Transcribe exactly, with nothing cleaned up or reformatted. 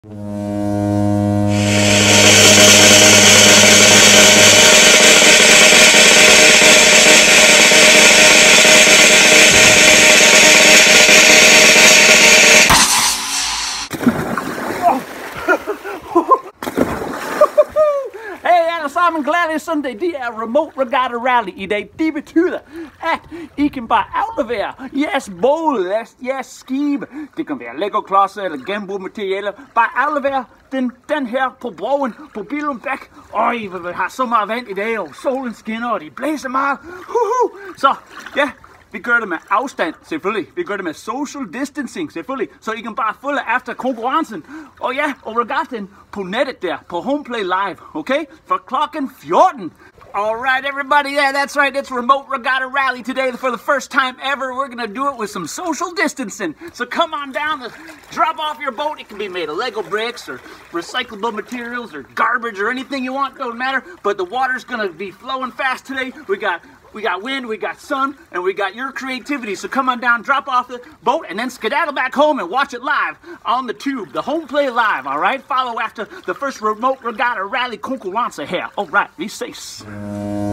Sammen glædelig søndag, det er Remote Regatta Rally i dag. Det betyder, at I kan bare aflevere jeres båd, jeres, jeres skibe. Det kan være Lego-klodser eller genbrugte materialer. Bare aflevere den, den her på broen på Billund Bæk. Øj, vi har så meget vand i dag, og solen skinner, og det blæser meget. Huhu. Så ja, vi gør det med afstand, selvfølgelig. Vi gør det med social distancing, selvfølgelig. Så I kan bare følge efter konkurrencen. Og ja, og regattaen på nettet der, på Homeplay Live, okay? For klokken fjorten. Alright, everybody, yeah, that's right. It's Remote Regatta Rally today. For the first time ever, we're gonna do it with some social distancing. So come on down, drop off your boat. It can be made of Lego bricks or recyclable materials or garbage or anything you want, don't matter. But the water's gonna be flowing fast today. We got We got wind, we got sun, and we got your creativity. So come on down, drop off the boat, and then skedaddle back home and watch it live on the tube, the Homeplay Live, all right? Follow after the first Remote Regatta Rally Konkurrence here. All right, vi ses.